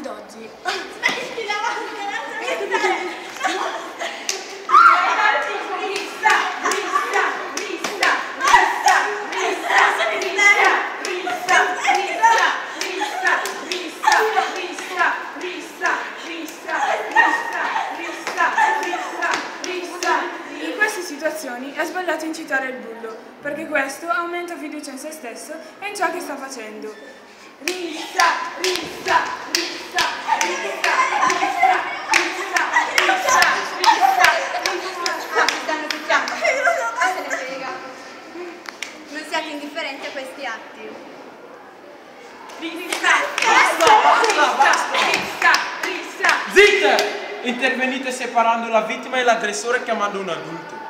d'oggi. Smetti la In queste situazioni è sbagliato incitare il bullo, perché questo aumenta fiducia in se stesso e in ciò che sta facendo. rissa, rissa, rissa, rissa, rissa, rissa, rissa, rissa, rissa. Mi stanno picchiando. Se ne frega. Non siate indifferenti a questi atti. Rissa, basta, rissa, rissa. Zitte! Intervenite separando la vittima e l'aggressore chiamando un adulto.